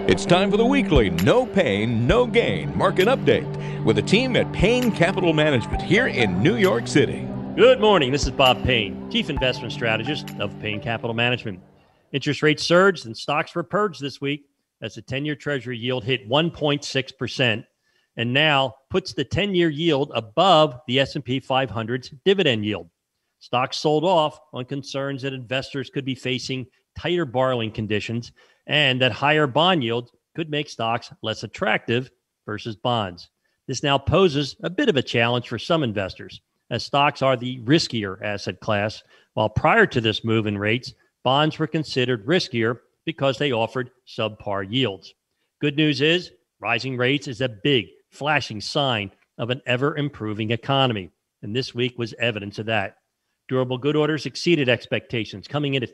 It's time for the weekly No Pain, No Gain market update with the team at Payne Capital Management here in New York City. Good morning. This is Bob Payne, Chief Investment Strategist of Payne Capital Management. Interest rates surged and stocks were purged this week as the 10-year Treasury yield hit 1.6% and now puts the 10-year yield above the S&P 500's dividend yield. Stocks sold off on concerns that investors could be facing tighter borrowing conditions and that higher bond yields could make stocks less attractive versus bonds. This now poses a bit of a challenge for some investors, as stocks are the riskier asset class, while prior to this move in rates, bonds were considered riskier because they offered subpar yields. Good news is, rising rates is a big, flashing sign of an ever-improving economy, and this week was evidence of that. Durable good orders exceeded expectations, coming in at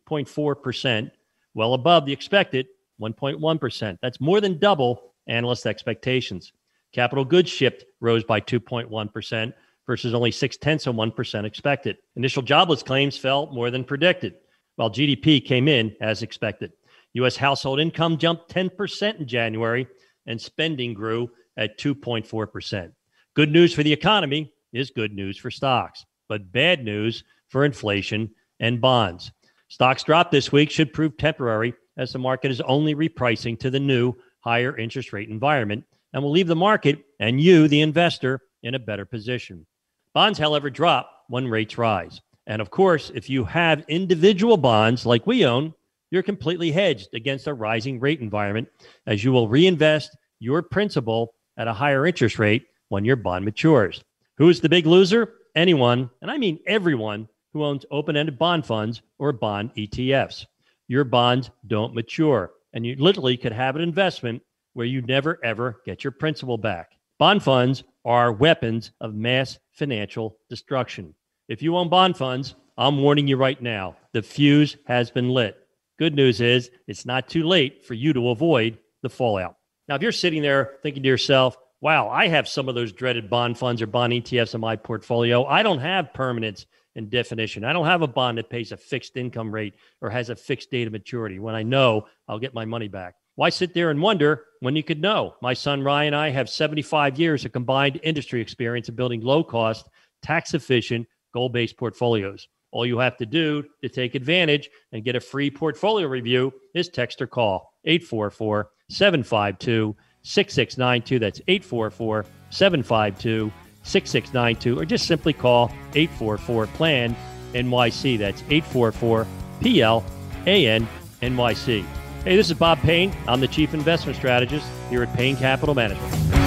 3.4%, well above the expected 1.1%. That's more than double analyst expectations. Capital goods shipped rose by 2.1% versus only 0.6% expected. Initial jobless claims fell more than predicted, while GDP came in as expected. U.S. household income jumped 10% in January, and spending grew at 2.4%. Good news for the economy is good news for stocks, but bad news for inflation and bonds. Stocks drop this week should prove temporary, as the market is only repricing to the new higher interest rate environment and will leave the market and you, the investor, in a better position. Bonds, however, drop when rates rise. And of course, if you have individual bonds like we own, you're completely hedged against a rising rate environment, as you will reinvest your principal at a higher interest rate when your bond matures. Who is the big loser? Anyone, and I mean everyone, who owns open-ended bond funds or bond ETFs. Your bonds don't mature, and you literally could have an investment where you never, ever get your principal back. Bond funds are weapons of mass financial destruction. If you own bond funds, I'm warning you right now, the fuse has been lit. Good news is it's not too late for you to avoid the fallout. Now, if you're sitting there thinking to yourself, wow, I have some of those dreaded bond funds or bond ETFs in my portfolio. I don't have permanence and definition. I don't have a bond that pays a fixed income rate or has a fixed date of maturity when I know I'll get my money back. Why sit there and wonder when you could know? My son Ryan and I have 75 years of combined industry experience in building low-cost, tax-efficient, goal-based portfolios. All you have to do to take advantage and get a free portfolio review is text or call 844-752-6692. That's 844-752-6692, or just simply call 844-PLAN-NYC. That's 844-PLAN-NYC. Hey, this is Bob Payne. I'm the Chief Investment Strategist here at Payne Capital Management.